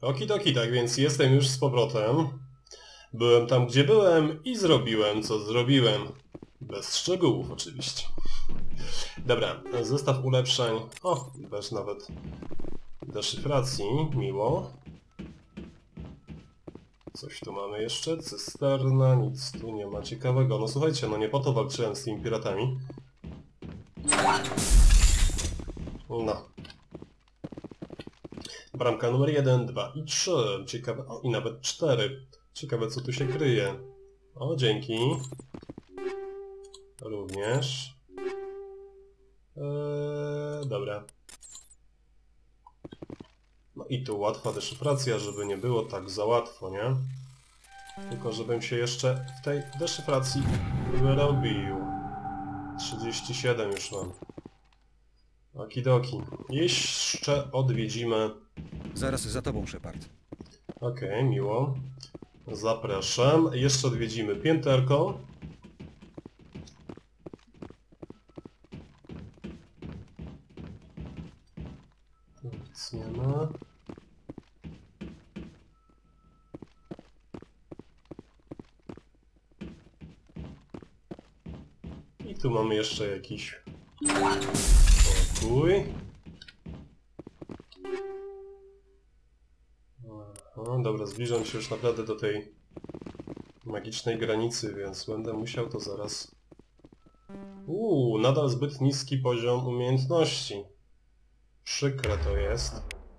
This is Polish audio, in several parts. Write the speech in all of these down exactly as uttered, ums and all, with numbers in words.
Okidoki, tak więc jestem już z powrotem. Byłem tam, gdzie byłem i zrobiłem, co zrobiłem. Bez szczegółów oczywiście. Dobra, zestaw ulepszeń. O, bez nawet deszyfracji. Miło. Coś tu mamy jeszcze? Cysterna, nic tu nie ma ciekawego. No słuchajcie, no nie po to walczyłem z tymi piratami. No. Bramka numer jeden, dwa i trzy. Ciekawe. O, i nawet cztery. Ciekawe, co tu się kryje. O, dzięki. Również. Eee, dobra. No i tu łatwa deszyfracja, żeby nie było tak za łatwo, nie? Tylko żebym się jeszcze w tej deszyfracji wyrobił. trzydzieści siedem już mam. Okidoki. Jeszcze odwiedzimy... Zaraz za tobą, Shepard. Okej, okay, miło. Zapraszam. Jeszcze odwiedzimy pięterko. Nic nie ma. I tu mamy jeszcze jakiś pokój. Aha, dobra, zbliżam się już naprawdę do tej magicznej granicy, więc będę musiał to zaraz... Uuu, nadal zbyt niski poziom umiejętności. Przykre to jest.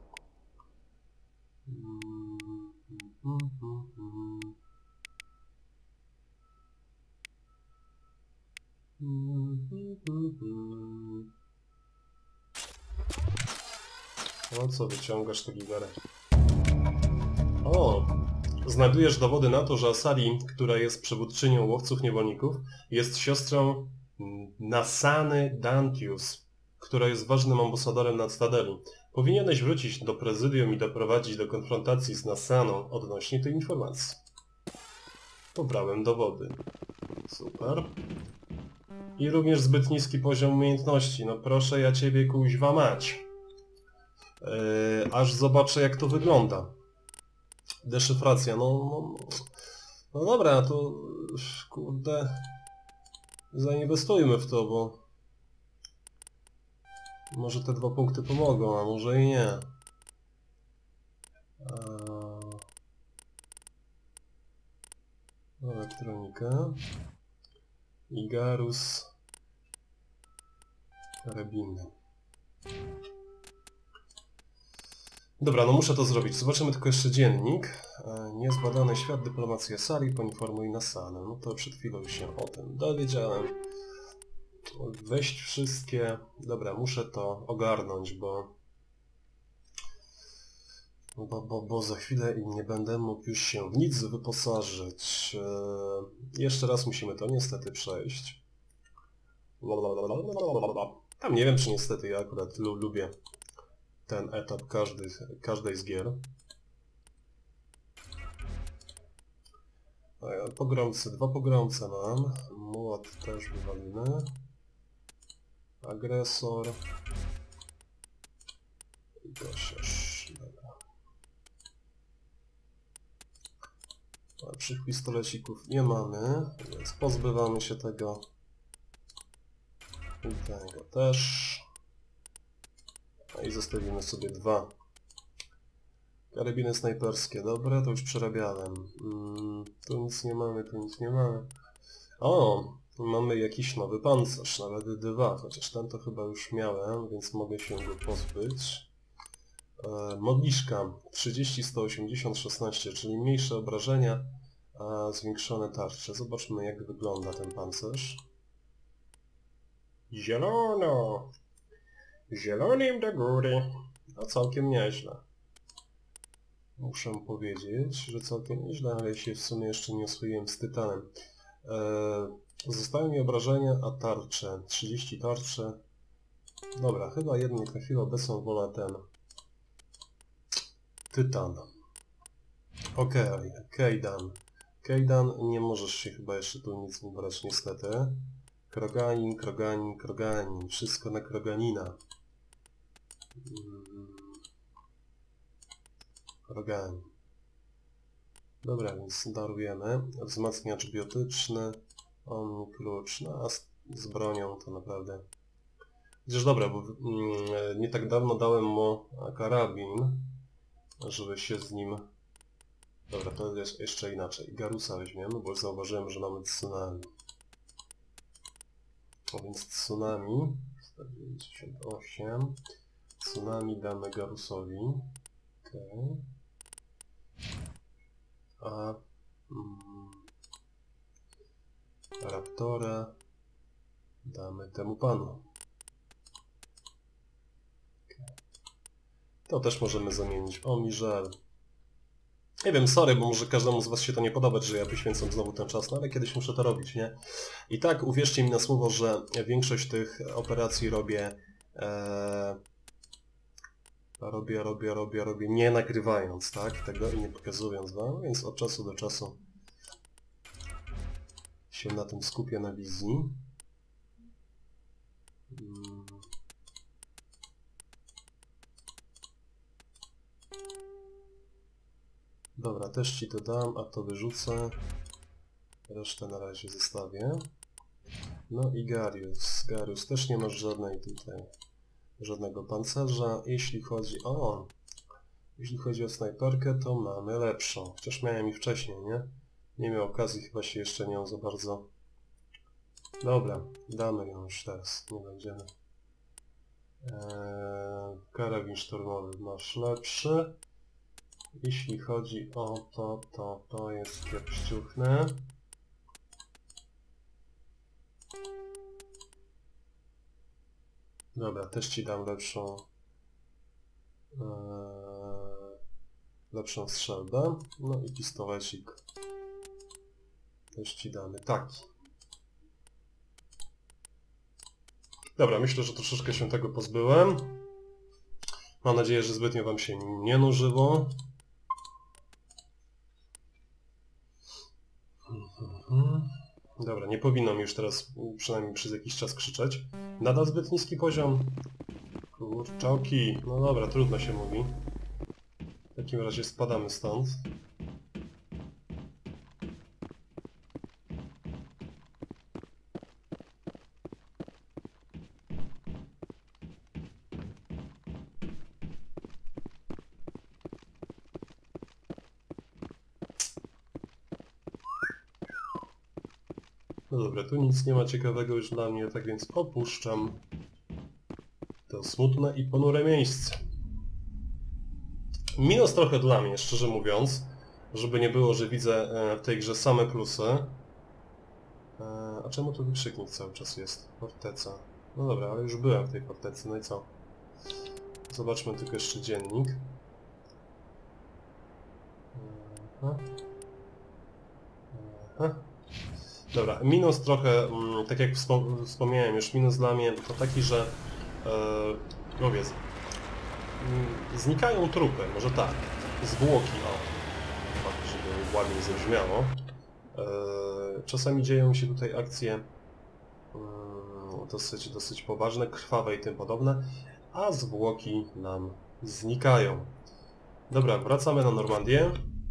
O co wyciągasz te giwerę? O! Znajdujesz dowody na to, że Asari, która jest przywódczynią łowców niewolników, jest siostrą Nasany Dantius, która jest ważnym ambasadorem nad Stadeli. Powinieneś wrócić do prezydium i doprowadzić do konfrontacji z Nasaną odnośnie tej informacji. Pobrałem dowody. Super. I również zbyt niski poziom umiejętności. No proszę ja ciebie, kuźwa mać. Yy, aż zobaczę, jak to wygląda. Deszyfracja, no, no, no dobra, to kurde, zainwestujmy w to, bo może te dwa punkty pomogą, a może i nie. Elektronika. Igarus. Karabiny. Dobra, no muszę to zrobić. Zobaczymy tylko jeszcze dziennik. Niezbadany świat dyplomacji Asari, poinformuj Nasanę. No to przed chwilą się o tym dowiedziałem. Weźć wszystkie... Dobra, muszę to ogarnąć, bo... Bo, bo, bo za chwilę nie będę mógł już się w nic wyposażyć. Eee, jeszcze raz musimy to niestety przejść. Tam nie wiem, czy niestety ja akurat lu lubię ten etap każdy, każdej z gier. Pogromcy, dwa pogromce mam. Młot też wywalimy. Agresor. I gosiarz. Lepszych pistolecików nie mamy, więc pozbywamy się tego. I tego też. No i zostawimy sobie dwa. Karabiny snajperskie, dobre, to już przerabiałem. Mm, tu nic nie mamy, tu nic nie mamy. O, mamy jakiś nowy pancerz, nawet dwa, chociaż ten to chyba już miałem, więc mogę się go pozbyć. E, modliszka trzydzieści, sto osiemdziesiąt, szesnaście, czyli mniejsze obrażenia, a zwiększone tarcze. Zobaczmy, jak wygląda ten pancerz. Zielono! Zielonym do góry. No całkiem nieźle. Muszę powiedzieć, że całkiem nieźle, ale się w sumie jeszcze nie oswoiłem z tytanem. Eee, zostały mi obrażenia, a tarcze. trzydzieści tarcze. Dobra, chyba jednak na chwilę obecną wolę ten tytan. Okej, okay. Kejdan. Kejdan, nie możesz się chyba jeszcze tu nic ubrać niestety. Kroganin, kroganin, kroganin. Wszystko na kroganina. rogami. Dobra, więc darujemy. Wzmacniacz biotyczny, omni klucz, no a z, z bronią to naprawdę... Chociaż dobra, bo mm, nie tak dawno dałem mu karabin, żeby się z nim... Dobra, to jest jeszcze inaczej. Garusa weźmiemy, bo zauważyłem, że mamy tsunami. A więc tsunami... sto dziewięćdziesiąt osiem... Tsunami damy Garusowi. Okay. A... Mm, Raptora... damy temu panu. To też możemy zamienić. O, mi żal. Nie wiem, sorry, bo może każdemu z was się to nie podobać, że ja poświęcam znowu ten czas, no ale kiedyś muszę to robić, nie? I tak, uwierzcie mi na słowo, że większość tych operacji robię... E, robię, robię, robię, robię, nie nagrywając, tak? Tego i nie pokazując wam, więc od czasu do czasu się na tym skupię na wizji. Hmm. Dobra, też ci to dam, a to wyrzucę. Resztę na razie zostawię. No i Garius. Garius też nie masz żadnej tutaj, żadnego pancerza. Jeśli chodzi o... Jeśli chodzi o snajperkę, to mamy lepszą. Chociaż miałem i wcześniej, nie? Nie miał okazji chyba się jeszcze nią za bardzo... Dobra, damy ją już teraz. Nie będziemy. Eee, karabin szturmowy masz lepszy. Jeśli chodzi o to, to, to jest kiepściuchne. Dobra, też ci dam lepszą ee, lepszą strzelbę. No i pistolecik też ci damy taki. Dobra, myślę, że troszeczkę się tego pozbyłem. Mam nadzieję, że zbytnio wam się nie nużyło. Dobra, nie powinno mi już teraz przynajmniej przez jakiś czas krzyczeć. Nadal zbyt niski poziom. Kurczałki. No dobra, trudno się mówi. W takim razie spadamy stąd. No dobra, tu nic nie ma ciekawego już dla mnie, tak więc opuszczam to smutne i ponure miejsce. Minus trochę dla mnie, szczerze mówiąc, żeby nie było, że widzę w tej grze same plusy. A czemu tu wykrzyknik cały czas jest? Forteca. No dobra, ale już byłem w tej fortecy, no i co? Zobaczmy tylko jeszcze dziennik. Aha. Aha. Dobra, minus trochę, tak jak wspomniałem już, minus dla mnie to taki, że e, no wiesz, znikają trupy, może tak, zwłoki, o, tak, żeby ładnie zabrzmiało. E, czasami dzieją się tutaj akcje e, dosyć, dosyć poważne, krwawe i tym podobne, a zwłoki nam znikają. Dobra, wracamy na Normandię.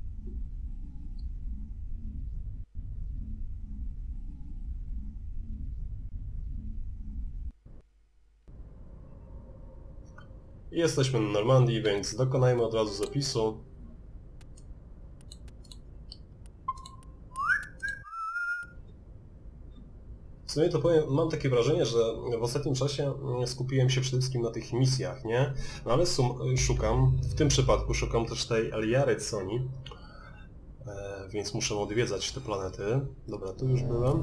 Jesteśmy na Normandii, więc dokonajmy od razu zapisu. W sumie to powiem, mam takie wrażenie, że w ostatnim czasie skupiłem się przede wszystkim na tych misjach, nie? No ale sum, szukam, w tym przypadku szukam też tej Eliary Soni, e, więc muszę odwiedzać te planety. Dobra, tu już byłem.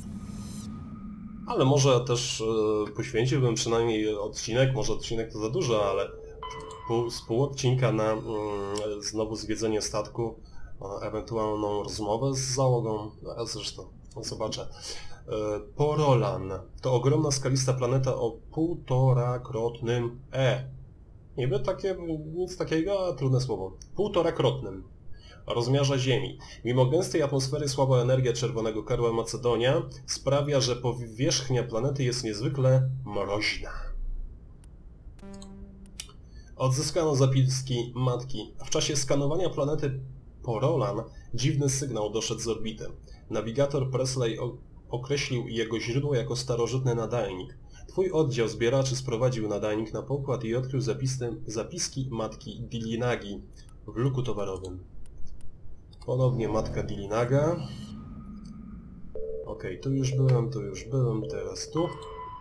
Ale może też e, poświęciłbym przynajmniej odcinek, może odcinek to za dużo, ale pół, z pół odcinka na mm, znowu zwiedzenie statku, e, ewentualną rozmowę z załogą, a zresztą no, zobaczę. E, Porolan to ogromna skalista planeta o półtorakrotnym E. Niby takie, nic takiego, a trudne słowo. Półtorakrotnym rozmiarze Ziemi. Mimo gęstej atmosfery słaba energia czerwonego karła Macedonia sprawia, że powierzchnia planety jest niezwykle mroźna. Odzyskano zapiski matki. W czasie skanowania planety Porolan dziwny sygnał doszedł z orbity. Nawigator Presley określił jego źródło jako starożytny nadajnik. Twój oddział zbieraczy sprowadził nadajnik na pokład i odkrył zapisy, zapiski matki Dilinagi w luku towarowym. Ponownie matka Dilinaga. Ok, tu już byłem, tu już byłem, teraz tu.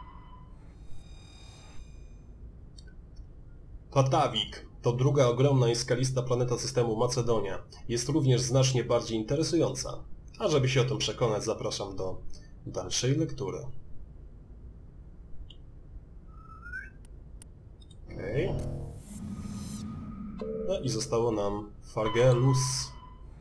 Patawik to druga ogromna i skalista planeta systemu Macedonia. Jest również znacznie bardziej interesująca. A żeby się o tym przekonać, zapraszam do dalszej lektury. Okej. Okay. No i zostało nam Fargelus.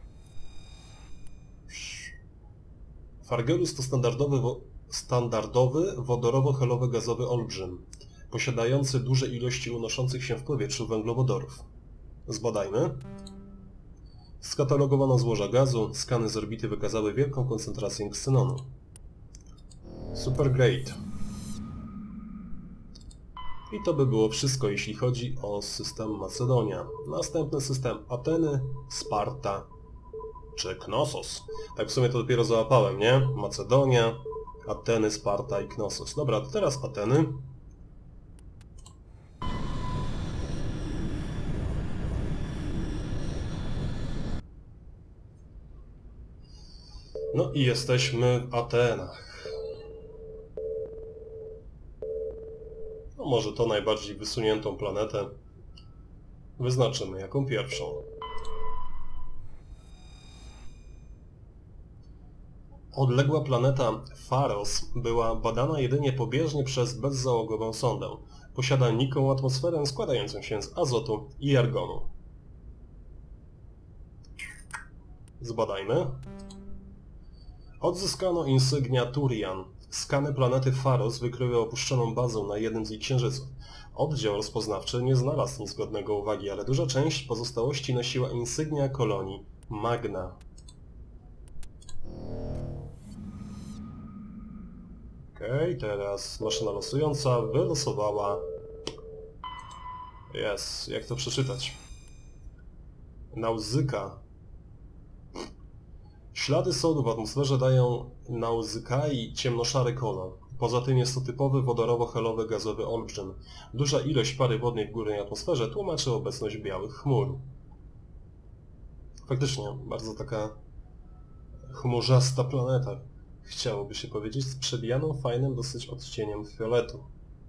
Fargelus to standardowy, wo standardowy wodorowo-helowy gazowy olbrzym, posiadający duże ilości unoszących się w powietrzu węglowodorów. Zbadajmy. Skatalogowano złoża gazu, skany z orbity wykazały wielką koncentrację ksenonu. Super great. I to by było wszystko, jeśli chodzi o system Macedonia. Następny system Ateny, Sparta czy Knossos. Tak w sumie to dopiero załapałem, nie? Macedonia, Ateny, Sparta i Knossos. Dobra, to teraz Ateny. No i jesteśmy w Atenach. No może to najbardziej wysuniętą planetę wyznaczymy jako pierwszą. Odległa planeta Pharos była badana jedynie pobieżnie przez bezzałogową sondę. Posiada niką atmosferę składającą się z azotu i argonu. Zbadajmy. Odzyskano insygnia Turian. Skany planety Pharos wykryły opuszczoną bazę na jednym z jej księżyców. Oddział rozpoznawczy nie znalazł nic godnego uwagi, ale duża część pozostałości nosiła insygnia kolonii Magna. Okej, okay, teraz maszyna losująca wylosowała... Jest, jak to przeczytać? Nauzyka. Ślady sodu w atmosferze dają nauzykai ciemnoszary kolor. Poza tym jest to typowy wodorowo-helowy gazowy olbrzym. Duża ilość pary wodnej w górnej atmosferze tłumaczy obecność białych chmur. Faktycznie, bardzo taka chmurzasta planeta. Chciałoby się powiedzieć, z przebijaną fajnym dosyć odcieniem fioletu.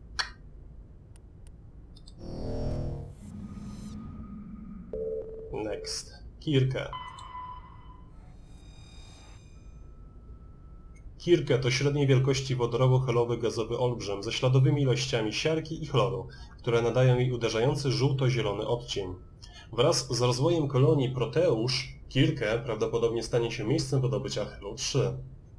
Next. Kirke. Kirke to średniej wielkości wodorowo-helowy gazowy olbrzym ze śladowymi ilościami siarki i chloru, które nadają jej uderzający żółto-zielony odcień. Wraz z rozwojem kolonii Proteusz, Kirke prawdopodobnie stanie się miejscem wydobycia Helu trzy.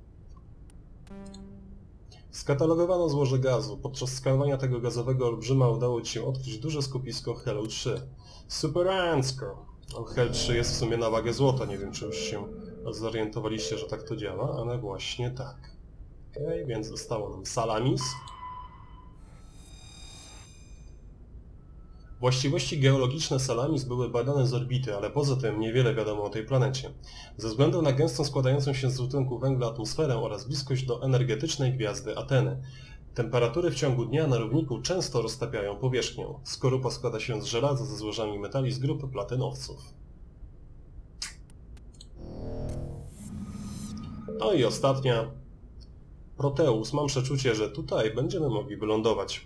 Skatalogowano złoże gazu. Podczas skanowania tego gazowego olbrzyma udało ci się odkryć duże skupisko Helu trzy. Superancko! Hel trzy jest w sumie na wagę złota, nie wiem czy już się zorientowaliście, że tak to działa, ale właśnie tak. Ok, więc zostało nam Salamis. Właściwości geologiczne Salamis były badane z orbity, ale poza tym niewiele wiadomo o tej planecie. Ze względu na gęstą składającą się z dwutlenku węgla atmosferę oraz bliskość do energetycznej gwiazdy Ateny, temperatury w ciągu dnia na równiku często roztapiają powierzchnię. Skorupa składa się z żelaza ze złożami metali z grupy platynowców. No i ostatnia. Proteus. Mam przeczucie, że tutaj będziemy mogli wylądować.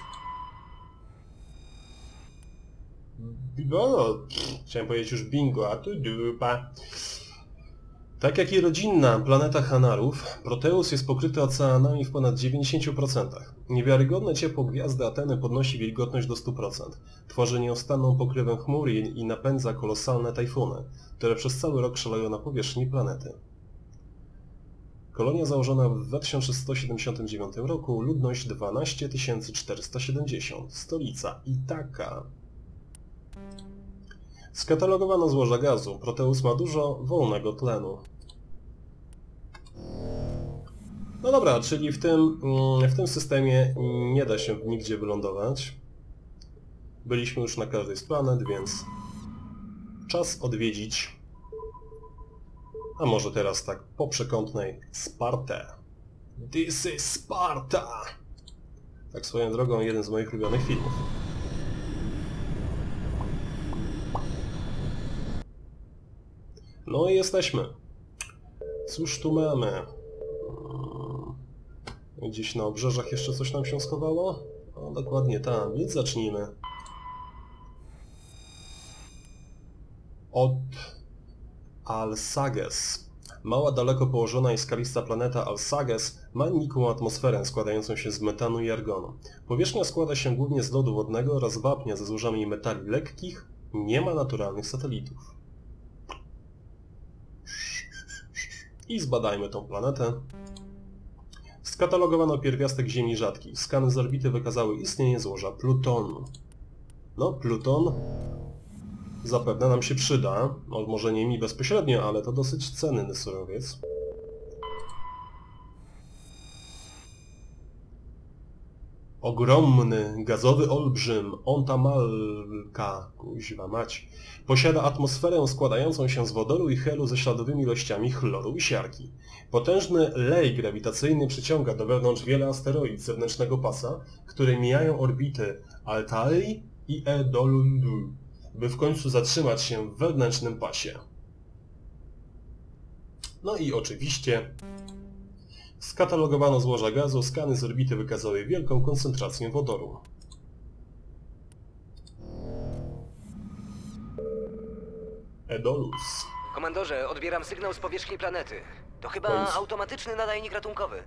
No, chciałem powiedzieć już bingo, a tu dupa. Tak jak i rodzinna planeta Hanarów, Proteus jest pokryty oceanami w ponad dziewięćdziesięciu procentach. Niewiarygodne ciepło gwiazdy Ateny podnosi wilgotność do stu procent. Tworzy nieustanną pokrywę chmur i napędza kolosalne tajfuny, które przez cały rok szaleją na powierzchni planety. Kolonia założona w dwa tysiące sto siedemdziesiątym dziewiątym roku, ludność dwanaście tysięcy czterysta siedemdziesiąt, stolica Itaka. Skatalogowano złoża gazu. Proteus ma dużo wolnego tlenu. No dobra, czyli w tym, w tym systemie nie da się nigdzie wylądować. Byliśmy już na każdej z planet, więc czas odwiedzić, a może teraz tak po przekątnej, Spartę. This is Sparta! Tak swoją drogą, jeden z moich ulubionych filmów. No i jesteśmy. Cóż tu mamy? Gdzieś na obrzeżach jeszcze coś nam się schowało? No, dokładnie tam, więc zacznijmy. Od Alsages. Mała, daleko położona i skalista planeta Alsages ma nikłą atmosferę składającą się z metanu i argonu. Powierzchnia składa się głównie z lodu wodnego oraz wapnia ze złożami metali lekkich. Nie ma naturalnych satelitów. I zbadajmy tą planetę. Skatalogowano pierwiastek Ziemi rzadki. Skany z orbity wykazały istnienie złoża Plutonu. No, Pluton zapewne nam się przyda. No, może nie mi bezpośrednio, ale to dosyć cenny surowiec. Ogromny, gazowy olbrzym, Ontamalka, kuźwa mać, posiada atmosferę składającą się z wodoru i helu ze śladowymi ilościami chloru i siarki. Potężny lej grawitacyjny przyciąga do wewnątrz wiele asteroid zewnętrznego pasa, które mijają orbity Altair i Edolundu, by w końcu zatrzymać się w wewnętrznym pasie. No i oczywiście skatalogowano złoża gazu, skany z orbity wykazały wielką koncentrację wodoru. Edolus. Komandorze, odbieram sygnał z powierzchni planety. To chyba Końc. automatyczny nadajnik ratunkowy.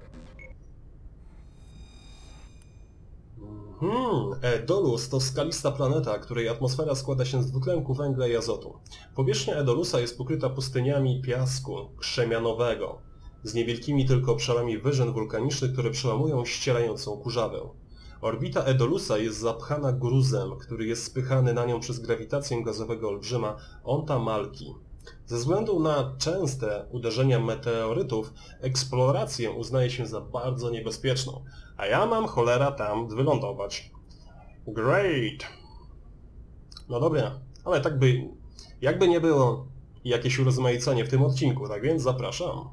Hmm, Edolus to skalista planeta, której atmosfera składa się z dwutlenku węgla i azotu. Powierzchnia Edolusa jest pokryta pustyniami piasku krzemianowego, z niewielkimi tylko obszarami wyżyn wulkanicznych, które przełamują ścierającą kurzawę. Orbita Edolusa jest zapchana gruzem, który jest spychany na nią przez grawitację gazowego olbrzyma Ontamalki. Ze względu na częste uderzenia meteorytów, eksplorację uznaje się za bardzo niebezpieczną, a ja mam cholera tam wylądować. Great! No dobra, ale tak by, jakby nie było jakieś urozmaicenie w tym odcinku, tak więc zapraszam.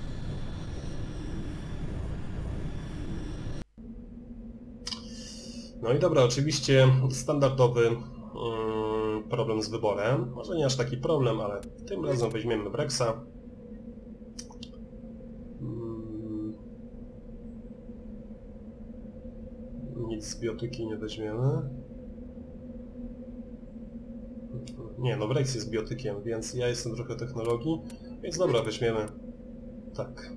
No i dobra, oczywiście standardowy mm, problem z wyborem. Może nie aż taki problem, ale tym razem weźmiemy Wrexa. Mm, nic z biotyki nie weźmiemy. Nie, no Wrex jest biotykiem, więc ja jestem trochę technologii, więc dobra, weźmiemy. Tak.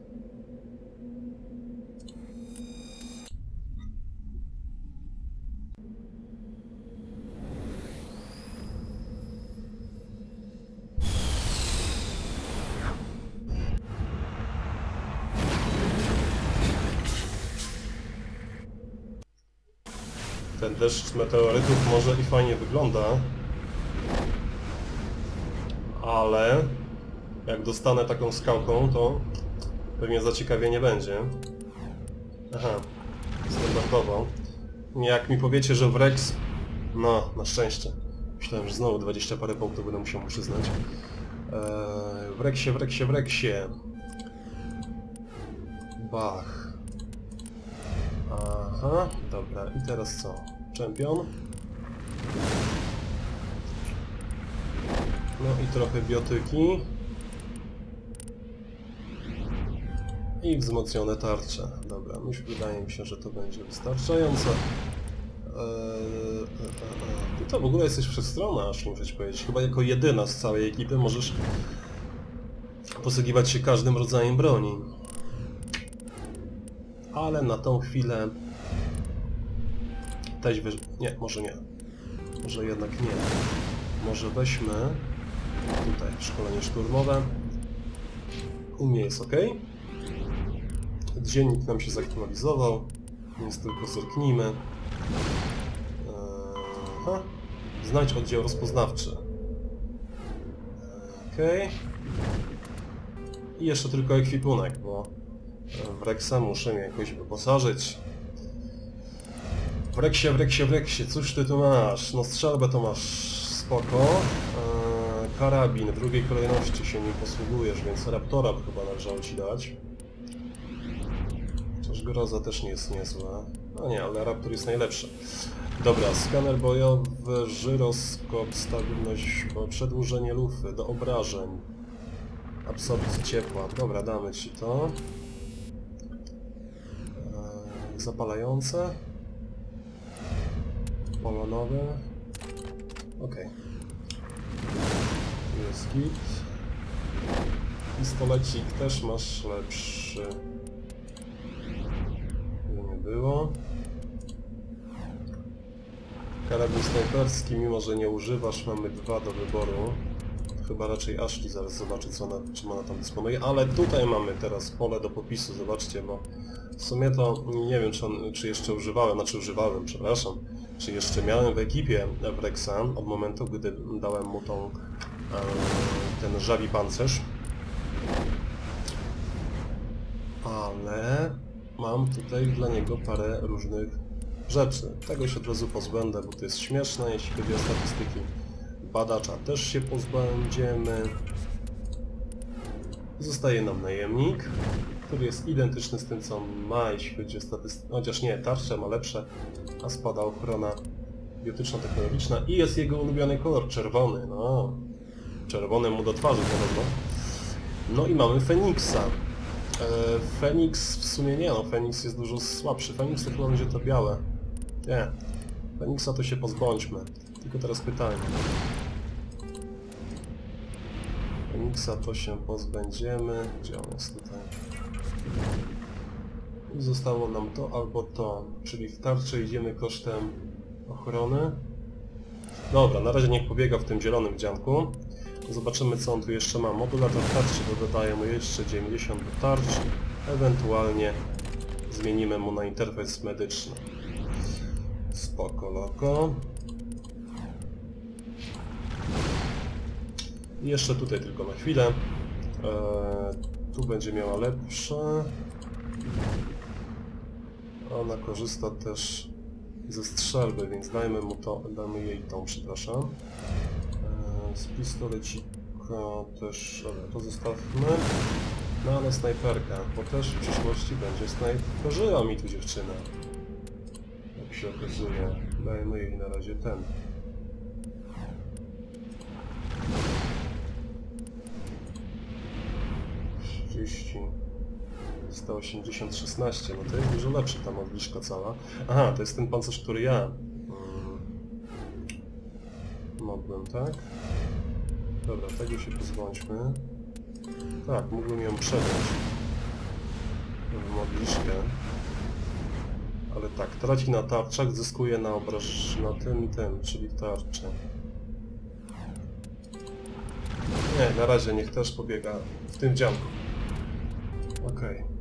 Ten deszcz meteorytów może i fajnie wygląda, ale jak dostanę taką skałką, to pewnie zaciekawienie będzie. Aha, standardowo. Nie, jak mi powiecie, że Wrex... No, na szczęście. Myślałem, że znowu dwadzieścia parę punktów będę musiał mu przyznać. Eee, Wrexie, Wrexie, Wrexie. Bach. Aha, dobra. I teraz co? Czempion. No i trochę biotyki. I wzmocnione tarcze. Dobra, myślę, wydaje mi się, że to będzie wystarczająco. Eee, Ty to w ogóle jesteś wszechstronna, aż muszę ci powiedzieć. Chyba jako jedyna z całej ekipy możesz posługiwać się każdym rodzajem broni. Ale na tą chwilę... Teś wy... Nie, może nie. Może jednak nie. Może weźmy... Tutaj szkolenie szturmowe. U mnie jest ok. Dziennik nam się zaktualizował, więc tylko zerknijmy. Eee, aha. Znajdź oddział rozpoznawczy. Okej. I jeszcze tylko ekwipunek, bo Wrexa muszę mnie jakoś wyposażyć. Wreksie, wreksie, wreksie, cóż ty tu masz? No strzelbę to masz spoko. Eee, karabin w drugiej kolejności się nim posługujesz, więc Raptora chyba należało ci dać. Chociaż Groza też nie jest niezła. No nie, ale Raptor jest najlepszy. Dobra, skaner bojowy, żyroskop, stabilność, przedłużenie lufy do obrażeń. Absorpcji ciepła. Dobra, damy ci to. Eee, zapalające. Polonowy. Ok. Jest git. Pistolecik też masz lepszy. Nie było. Karabin snajperski, mimo że nie używasz, mamy dwa do wyboru. Chyba raczej Ashley zaraz zobaczy, co ona, czym ona tam dysponuje. Ale tutaj mamy teraz pole do popisu, zobaczcie, bo w sumie to nie wiem, czy, on, czy jeszcze używałem, znaczy używałem, przepraszam, czy jeszcze miałem w ekipie Wrexa od momentu, gdy dałem mu tą, e, ten żabi pancerz. Ale mam tutaj dla niego parę różnych rzeczy. Tego się od razu pozbędę, bo to jest śmieszne, jeśli chodzi o statystyki. Badacza też się pozbędziemy. Zostaje nam najemnik, który jest identyczny z tym, co ma, jeśli chodzi o statystyki. Chociaż nie, tarcze ma lepsze, a spada ochrona biotyczno-technologiczna i jest jego ulubiony kolor, czerwony. No, czerwony mu do twarzy podobno. No i mamy Feniksa. Feniks w sumie nie, no Feniks jest dużo słabszy. Feniks to chyba będzie to białe. Nie. Feniksa to się pozbądźmy. Tylko teraz pytanie. Feniksa to się pozbędziemy. Gdzie on jest tutaj? I zostało nam to albo to. Czyli w tarczy idziemy kosztem ochrony. Dobra, na razie niech pobiega w tym zielonym dzianku. Zobaczymy, co on tu jeszcze ma. Modulator tarczy, bo dodaje mu jeszcze dziewięćdziesiąt do tarczy. Ewentualnie zmienimy mu na interfejs medyczny. Spoko loko. I jeszcze tutaj tylko na chwilę. Eee, tu będzie miała lepsze. Ona korzysta też ze strzelby, więc dajmy mu to, damy jej tą, przepraszam. Eee, z pistolecika też, ale to zostawmy. No ale snajperka, bo też w przyszłości będzie snajperzyła mi tu dziewczyna. Jak się okazuje, dajmy jej na razie ten. trzydzieści, sto osiemdziesiąt, szesnaście, no to jest dużo lepszy ta modliszka cała. Aha, to jest ten pancerz, który ja hmm, mogłem, tak? Dobra, tego się pozbądźmy. Tak, mógłbym ją przejąć w modliszkę. Ale tak, traci na tarczach, zyskuje na obraż na tym i tym, czyli tarczy. Nie, na razie niech też pobiega w tym działku. Okej. Okay.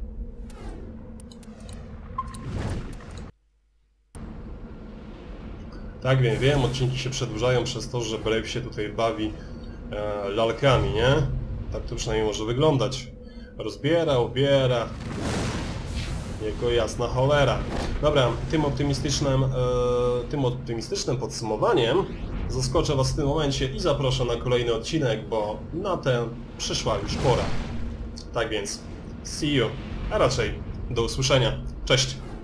Tak, wiem, wiem, odcinki się przedłużają przez to, że Brave się tutaj bawi e, lalkami, nie? Tak to przynajmniej może wyglądać. Rozbiera, ubiera. Jego jasna cholera. Dobra, tym optymistycznym, e, tym optymistycznym podsumowaniem zaskoczę Was w tym momencie i zaproszę na kolejny odcinek, bo na ten przyszła już pora. Tak więc, see you, a raczej do usłyszenia. Cześć!